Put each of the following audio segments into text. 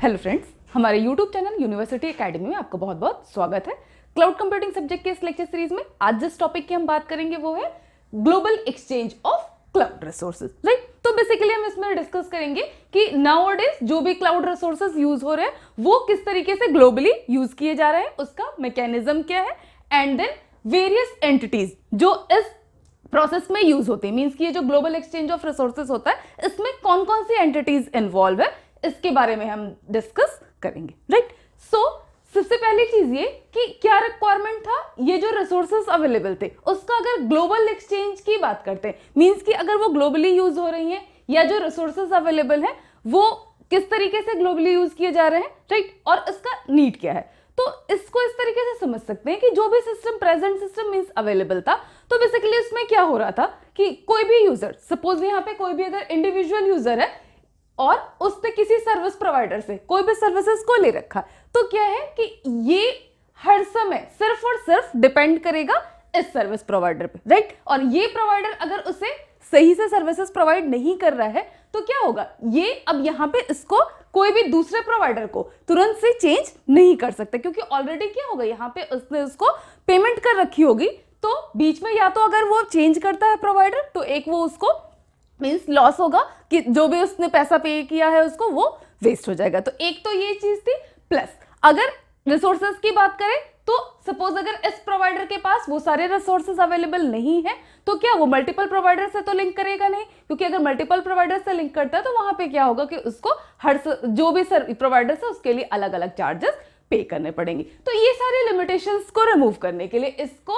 Hello friends, हमारे YouTube channel university academy में आपका बहुत बहुत स्वागत है। क्लाउड कंप्यूटिंग सब्जेक्ट के इस लेक्चर सीरीज में आज जिस टॉपिक की हम बात करेंगे वो है global exchange of cloud resources, right. तो बेसिकली हम इसमें डिस्कस करेंगे कि नाउअडेज जो भी क्लाउड रिसोर्सेज यूज हो रहे हैं वो किस तरीके से ग्लोबली यूज किए जा रहे हैं, उसका मैकेनिज्म क्या है, एंड देन वेरियस एंटिटीज जो इस प्रोसेस में यूज होती है। मींस कि ये जो ग्लोबल एक्सचेंज ऑफ रिसोर्सेज होता है इसमें कौन कौन सी एंटिटीज इन्वॉल्व है, इसके बारे में हम डिस्कस करेंगे, राइट। सो सबसे पहली चीज ये कि क्या रिक्वायरमेंट था, ये जो रिसोर्सेज अवेलेबल थे उसका अगर ग्लोबल एक्सचेंज की बात करते हैं, मींस कि अगर वो ग्लोबली यूज हो रही हैं या जो रिसोर्सेज अवेलेबल है वो किस तरीके से ग्लोबली यूज किए जा रहे हैं, राइट, और इसका नीड क्या है। तो इसको इस तरीके से समझ सकते हैं कि जो भी system present system means available था, तो बेसिकली इसमें क्या हो रहा था कि कोई भी यूजर, सपोज यहाँ पे कोई भी अगर इंडिविजुअल यूजर है और उसने किसी सर्विस प्रोवाइडर से कोई भी सर्विसेज को ले रखा, तो क्या है कि ये हर समय सिर्फ और सिर्फ डिपेंड करेगा इस सर्विस प्रोवाइडर पे, राइट। और ये प्रोवाइडर अगर उसे सही से सर्विसेज प्रोवाइड नहीं कर रहा है तो क्या होगा, ये अब यहाँ पे इसको कोई भी दूसरे प्रोवाइडर को तुरंत से चेंज नहीं कर सकते, क्योंकि ऑलरेडी क्या होगा यहाँ पे उसने उसको पेमेंट कर रखी होगी। तो बीच में या तो अगर वो चेंज करता है प्रोवाइडर तो एक वो उसको मींस लॉस होगा कि जो भी उसने पैसा पे किया है उसको वो वेस्ट हो जाएगा। तो एक तो ये चीज थी। प्लस अगर रिसोर्सेज की बात करें तो सपोज अगर इस प्रोवाइडर के पास वो सारे रिसोर्सेज अवेलेबल नहीं है तो क्या वो मल्टीपल प्रोवाइडर से तो लिंक करेगा नहीं, क्योंकि अगर मल्टीपल प्रोवाइडर से लिंक करता है तो वहां पे क्या होगा कि उसको हर जो भी प्रोवाइडर है उसके लिए अलग अलग चार्जेस पे करने पड़ेंगे। तो ये सारे लिमिटेशंस को रिमूव करने के लिए, इसको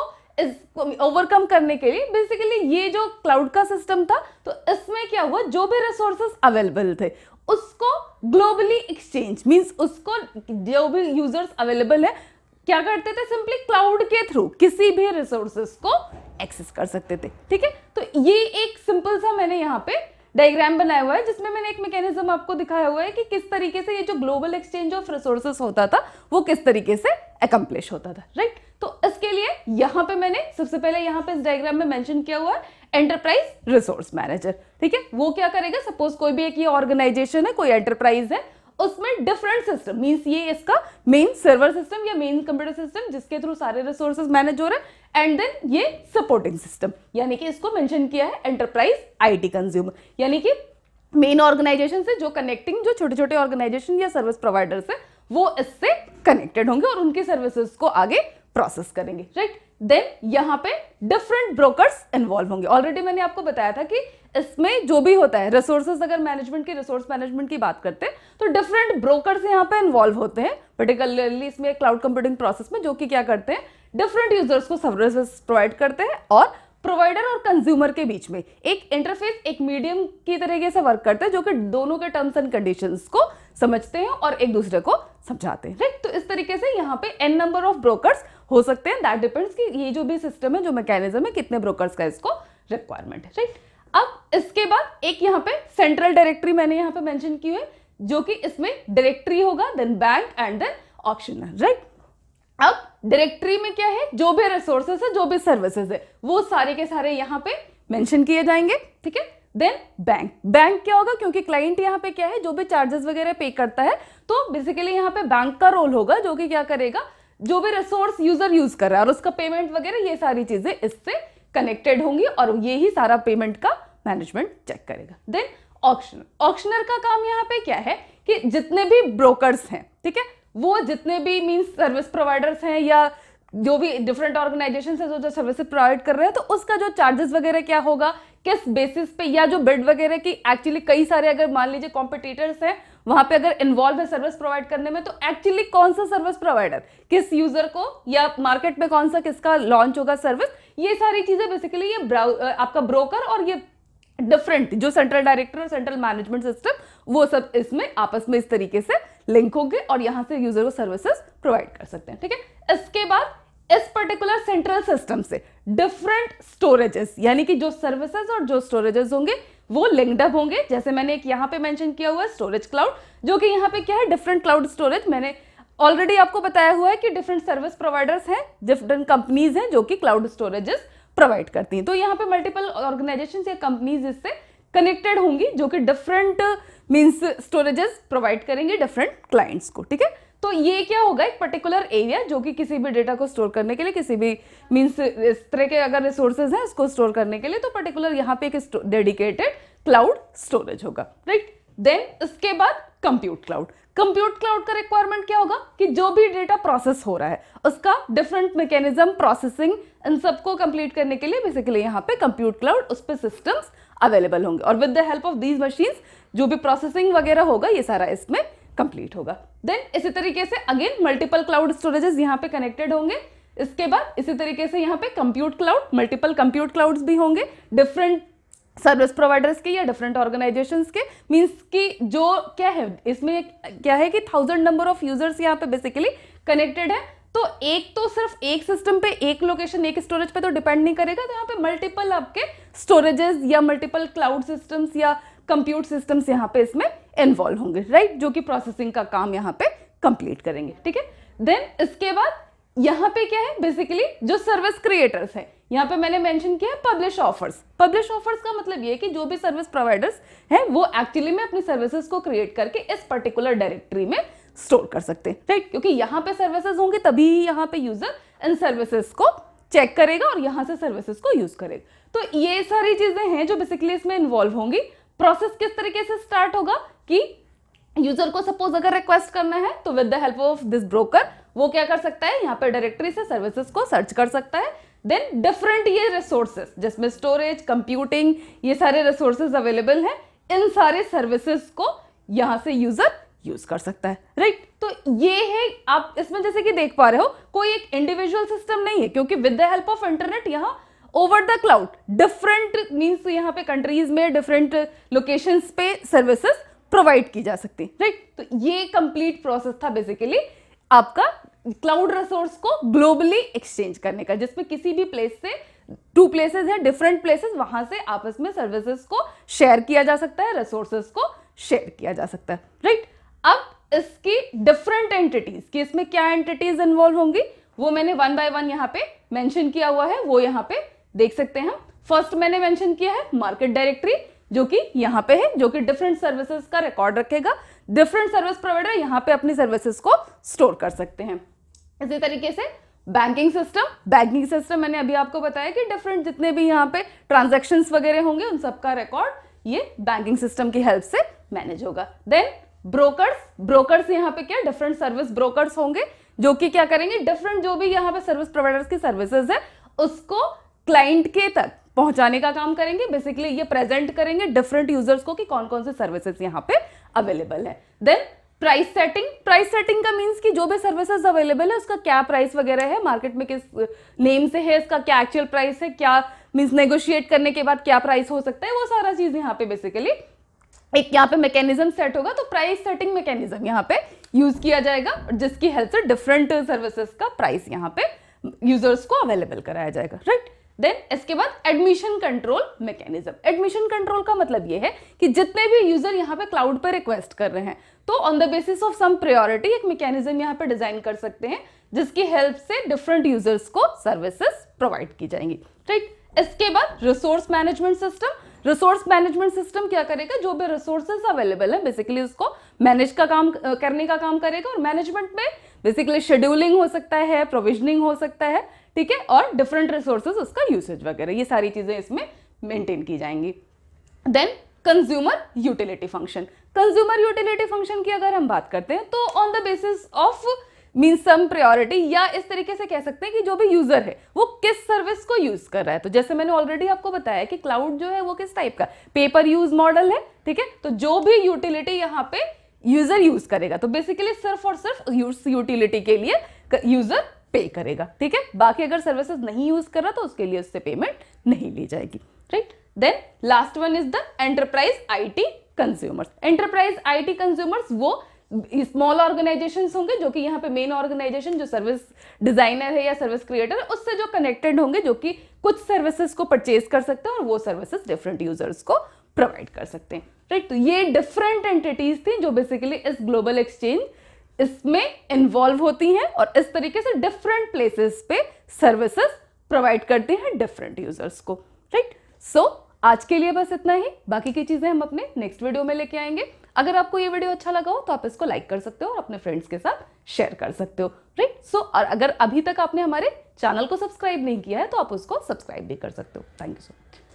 ओवरकम करने के लिए बेसिकली ये जो क्लाउड का सिस्टम था, तो इसमें क्या हुआ, जो भी रिसोर्सेज अवेलेबल थे उसको ग्लोबली एक्सचेंज मींस उसको जो भी यूजर्स अवेलेबल है क्या करते थे, सिंपली क्लाउड के थ्रू किसी भी रिसोर्सेज को एक्सेस कर सकते थे, ठीक है। तो ये एक सिंपल सा मैंने यहाँ पे डायग्राम बनाया हुआ है जिसमें मैंने एक मैकेनिज्म आपको दिखाया हुआ है कि किस तरीके से ये जो ग्लोबल एक्सचेंज ऑफ रिसोर्सेज होता था वो किस तरीके से अकम्प्लिश होता था, राइट। तो इसके लिए यहाँ पे मैंने सबसे पहले यहाँ पे इस डायग्राम में मेंशन किया हुआ है एंटरप्राइज रिसोर्स मैनेजर, ठीक है। वो क्या करेगा, सपोज कोई भी एक ये ऑर्गेनाइजेशन है, कोई एंटरप्राइज है, उसमें डिफरेंट सिस्टम मींस ये इसका मेन सर्वर सिस्टम या मेन कंप्यूटर सिस्टम जिसके थ्रू सारे रिसोर्सेज मैनेज हो रहे हैं, एंड देन ये सपोर्टिंग सिस्टम, यानी कि इसको मेंशन किया है एंटरप्राइज आईटी कंज्यूमर, यानी कि मेन ऑर्गेनाइजेशन से जो कनेक्टिंग जो छोटे छोटे ऑर्गेनाइजेशन या सर्विस प्रोवाइडर्स है वो इससे कनेक्टेड होंगे और उनकी सर्विसेज को आगे प्रोसेस करेंगे, राइट। देन यहाँ पे डिफरेंट ब्रोकर्स इन्वॉल्व होंगे। ऑलरेडी मैंने आपको बताया था कि इसमें जो भी होता है रिसोर्सेज, अगर मैनेजमेंट की रिसोर्स मैनेजमेंट की बात करते हैं तो डिफरेंट ब्रोकर्स यहाँ पे इन्वॉल्व होते हैं, पर्टिकुलरली इसमें क्लाउड कंप्यूटिंग प्रोसेस में, जो कि क्या करते हैं, डिफरेंट यूजर्स को सर्विसेज प्रोवाइड करते हैं और प्रोवाइडर और कंज्यूमर के बीच में एक इंटरफेस, एक मीडियम की तरीके से वर्क करते हैं जो कि दोनों के टर्म्स एंड कंडीशंस को समझते हैं और एक दूसरे को समझाते हैं, राइट। तो इस तरीके से यहाँ पे n नंबर ऑफ ब्रोकर्स हो सकते हैं, दैट डिपेंड्स कि ये जो भी सिस्टम है, जो मैकेनिज्म है, कितने ब्रोकर्स का इसको रिक्वायरमेंट है, राइट। अब इसके बाद एक यहाँ पे सेंट्रल डायरेक्टरी मैंने यहाँ पे मेंशन की है जो कि इसमें डायरेक्टरी होगा, then bank and then auctioner, right. अब डायरेक्टरी में क्या है, जो भी रिसोर्सेज है, जो भी सर्विसेज है, वो सारे के सारे यहाँ पे मेंशन किए जाएंगे, ठीक है। देन बैंक क्या होगा, क्योंकि क्लाइंट यहाँ पे क्या है, जो भी चार्जेस वगैरह पे करता है, तो बेसिकली यहाँ पे बैंक का रोल होगा जो कि क्या करेगा, जो भी रिसोर्स यूजर यूज कर रहा है और उसका पेमेंट वगैरह ये सारी चीजें इससे कनेक्टेड होंगी और ये ही सारा पेमेंट का मैनेजमेंट चेक करेगा। देन ऑक्शनर का काम यहाँ पे क्या है कि जितने भी ब्रोकर्स हैं, ठीक है, वो जितने भी मींस सर्विस प्रोवाइडर्स हैं या जो भी डिफरेंट ऑर्गेनाइजेशन है जो सर्विस प्रोवाइड कर रहे हैं, तो उसका जो चार्जेस वगैरह क्या होगा, किस बेसिस पे, या जो बिड वगैरह की एक्चुअली कई सारे अगर मान लीजिए कॉम्पिटिटर्स हैं वहां पे अगर इन्वॉल्व है सर्विस प्रोवाइड करने में, तो एक्चुअली कौन सा सर्विस प्रोवाइडर किस यूजर को या मार्केट में कौन सा किसका लॉन्च होगा सर्विस, ये सारी चीजें बेसिकली ये आपका ब्रोकर और ये डिफरेंट जो सेंट्रल डायरेक्टर और सेंट्रल मैनेजमेंट सिस्टम वो सब इसमें आपस में इस तरीके से लिंक होंगे और यहां से यूजर को सर्विसेज प्रोवाइड कर सकते हैं, ठीक है। इसके बाद इस पर्टिकुलर सेंट्रल सिस्टम से डिफरेंट स्टोरेजेस, यानी कि जो सर्विसेज और जो स्टोरेजेस होंगे वो लिंक्ड अप होंगे। जैसे मैंने एक यहाँ पे मेंशन किया हुआ है स्टोरेज क्लाउड, जो कि यहाँ पे क्या है, डिफरेंट क्लाउड स्टोरेज। मैंने ऑलरेडी आपको बताया हुआ है कि डिफरेंट सर्विस प्रोवाइडर्स हैं, डिफरेंट कंपनीज हैं जो कि क्लाउड स्टोरेजेस प्रोवाइड करती हैं। तो यहाँ पे मल्टीपल ऑर्गेनाइजेशन या कंपनीज इससे कनेक्टेड होंगी जो कि डिफरेंट मींस स्टोरेजेस प्रोवाइड करेंगे डिफरेंट क्लाइंट्स को, ठीक है। तो ये क्या होगा, एक पर्टिकुलर एरिया जो कि किसी भी डेटा को स्टोर करने के लिए, किसी भी मींस इस तरह के अगर रिसोर्सेज हैं उसको स्टोर करने के लिए, तो पर्टिकुलर यहाँ पे एक डेडिकेटेड क्लाउड स्टोरेज होगा, राइट। देन इसके बाद कंप्यूट क्लाउड। कंप्यूट क्लाउड का रिक्वायरमेंट क्या होगा कि जो भी डेटा प्रोसेस हो रहा है उसका डिफरेंट मैकेनिज्म, प्रोसेसिंग, इन सबको कंप्लीट करने के लिए बेसिकली यहाँ पे कंप्यूट क्लाउड, उस पे सिस्टम्स अवेलेबल होंगे और with the help of these machines जो भी प्रोसेसिंग वगैरह होगा ये सारा इसमें कंप्लीट होगा। देन इसी तरीके से अगेन मल्टीपल क्लाउड स्टोरेजेस यहाँ पे कनेक्टेड होंगे। इसके बाद इसी तरीके से यहाँ पे compute cloud, multiple compute clouds भी होंगे डिफरेंट सर्विस प्रोवाइडर्स के या डिफरेंट ऑर्गेनाइजेशंस के, मींस कि जो क्या है इसमें क्या है कि 1000 नंबर ऑफ यूजर्स यहाँ पे बेसिकली कनेक्टेड है। तो एक तो सिर्फ एक सिस्टम पे, एक लोकेशन, एक स्टोरेज पे तो डिपेंड नहीं करेगा, तो यहाँ पे मल्टीपल आपके स्टोरेजेस या मल्टीपल क्लाउड सिस्टम्स या कंप्यूट सिस्टम्स यहाँ पे इसमें इन्वॉल्व होंगे, राइट, जो कि प्रोसेसिंग का काम यहाँ पे कंप्लीट करेंगे, ठीक है। देन इसके बाद यहाँ पे क्या है बेसिकली जो सर्विस क्रिएटर्स हैं, यहाँ पे मैंने मेंशन किया है पब्लिश ऑफर्स। पब्लिश ऑफर्स का मतलब ये है कि जो भी सर्विस प्रोवाइडर्स हैं वो एक्चुअली में अपनी सर्विसेज को क्रिएट करके इस पर्टिकुलर डायरेक्टरी में स्टोर कर सकते हैं, राइट, क्योंकि यहाँ पे सर्विसेज होंगे तभी यहाँ पे यूजर इन सर्विसेज को चेक करेगा और यहाँ से सर्विसेज को यूज करेगा। तो ये सारी चीजें हैं जो बेसिकली इसमें इन्वॉल्व होंगी। प्रोसेस किस तरीके से स्टार्ट होगा कि यूजर को सपोज अगर रिक्वेस्ट करना है तो with the help of this broker वो क्या कर सकता है, यहाँ पे डायरेक्टरी से सर्विसेज को सर्च कर सकता है। देन डिफरेंट ये रिसोर्सेज जिसमें स्टोरेज, कंप्यूटिंग, ये सारे रिसोर्सेज अवेलेबल हैं, इन सारे सर्विसेज को यहाँ से यूजर यूज कर सकता है, राइट। तो ये है, आप इसमें जैसे कि देख पा रहे हो कोई एक इंडिविजुअल सिस्टम नहीं है, क्योंकि with the help of internet यहाँ over the cloud different means यहाँ पे कंट्रीज में डिफरेंट लोकेशंस पे सर्विसेज प्रोवाइड की जा सकती है, राइट। तो ये कंप्लीट प्रोसेस था बेसिकली आपका क्लाउड रिसोर्स को ग्लोबली एक्सचेंज करने का, जिसमें किसी भी प्लेस से 2 प्लेसेस है, डिफरेंट प्लेसेस, वहां से आपस में सर्विसेज को शेयर किया जा सकता है, रिसोर्सेज को शेयर किया जा सकता है, राइट। अब इसकी डिफरेंट एंटिटीज कि इसमें क्या एंटिटीज इन्वॉल्व होंगी वो मैंने 1 बाय 1 यहाँ पे मेंशन किया हुआ है, वो यहाँ पे देख सकते हैं। फर्स्ट मैंने मेंशन किया है मार्केट डायरेक्टरी, जो कि यहाँ पे है, जो कि डिफरेंट सर्विसेज का रिकॉर्ड रखेगा। डिफरेंट सर्विस प्रोवाइडर यहाँ पे अपनी सर्विसेज को स्टोर कर सकते हैं। इसी तरीके से बैंकिंग सिस्टम मैंने अभी आपको बताया कि डिफरेंट जितने भी यहाँ पे ट्रांजैक्शंस वगैरह होंगे उन सबका रिकॉर्ड ये बैंकिंग सिस्टम की हेल्प से मैनेज होगा। देन ब्रोकर्स यहाँ पे क्या डिफरेंट सर्विस ब्रोकर्स होंगे जो कि क्या करेंगे, डिफरेंट जो भी यहाँ पे सर्विस प्रोवाइडर्स की सर्विसेज है उसको क्लाइंट के तक पहुंचाने का काम करेंगे। बेसिकली ये प्रेजेंट करेंगे डिफरेंट यूजर्स को कि कौन कौन से सर्विसेज यहाँ पे अवेलेबल है। देन प्राइस सेटिंग का मींस कि जो भी सर्विसेज अवेलेबल है उसका क्या प्राइस वगैरह है, मार्केट में किस नेम से है, इसका क्या एक्चुअल प्राइस है, क्या मींस नेगोशिएट करने के बाद क्या प्राइस हो सकता है, वो सारा चीज यहाँ पे बेसिकली एक यहाँ पे मैकेनिज्म सेट होगा। तो प्राइस सेटिंग मैकेनिज्म यहाँ पे यूज किया जाएगा जिसकी हेल्प से डिफरेंट सर्विसेज का प्राइस यहाँ पे यूजर्स को अवेलेबल कराया जाएगा, राइट। देन इसके बाद admission control mechanism. Admission control का मतलब ये है कि जितने भी यूजर यहाँ पे क्लाउड पे रिक्वेस्ट कर रहे हैं तो on the basis of some priority एक मैकेनिज्म यहाँ पे डिजाइन कर सकते हैं जिसकी हेल्प से डिफरेंट यूजर्स को सर्विसेज प्रोवाइड की जाएंगी, राइट। इसके बाद रिसोर्स मैनेजमेंट सिस्टम क्या करेगा, जो भी रिसोर्सेज अवेलेबल है बेसिकली उसको मैनेज का काम करने का काम करेगा। और मैनेजमेंट में बेसिकली शेड्यूलिंग हो सकता है, प्रोविजनिंग हो सकता है, ठीक है, और डिफरेंट रिसोर्सेज उसका यूसेज वगैरह ये सारी चीजें इसमें मेंटेन की जाएंगी। देन कंज्यूमर यूटिलिटी फंक्शन की अगर हम बात करते हैं तो on the basis of means some priority, या इस तरीके से कह सकते हैं कि जो भी यूजर है वो किस सर्विस को यूज कर रहा है। तो जैसे मैंने ऑलरेडी आपको बताया कि क्लाउड जो है वो किस टाइप का पेपर यूज मॉडल है, ठीक है। तो जो भी यूटिलिटी यहाँ पे यूजर यूज करेगा तो बेसिकली सिर्फ और सिर्फ यूटिलिटी के लिए यूजर पे करेगा, ठीक है। बाकी अगर सर्विसेज नहीं यूज कर रहा तो उसके लिए उससे पेमेंट नहीं ली जाएगी, right. Then last one is the enterprise IT consumers वो स्मॉल ऑर्गेनाइजेशंस होंगे जो कि यहाँ पे मेन ऑर्गेनाइजेशन जो सर्विस डिजाइनर है या सर्विस क्रिएटर है उससे जो कनेक्टेड होंगे, जो कि कुछ सर्विसेज को परचेज कर सकते हैं और वो सर्विसेज डिफरेंट यूजर्स को प्रोवाइड कर सकते हैं, राइट। तो ये डिफरेंट एंटिटीज थी जो बेसिकली इस ग्लोबल एक्सचेंज इसमें इन्वॉल्व होती हैं और इस तरीके से डिफरेंट प्लेसेस पे सर्विसेज प्रोवाइड करती हैं डिफरेंट यूजर्स को, राइट। सो आज के लिए बस इतना ही, बाकी की चीजें हम अपने नेक्स्ट वीडियो में लेके आएंगे। अगर आपको ये वीडियो अच्छा लगा हो तो आप इसको लाइक कर सकते हो और अपने फ्रेंड्स के साथ शेयर कर सकते हो, राइट। सो और अगर अभी तक आपने हमारे चैनल को सब्सक्राइब नहीं किया है तो आप उसको सब्सक्राइब भी कर सकते हो। Thank you so much.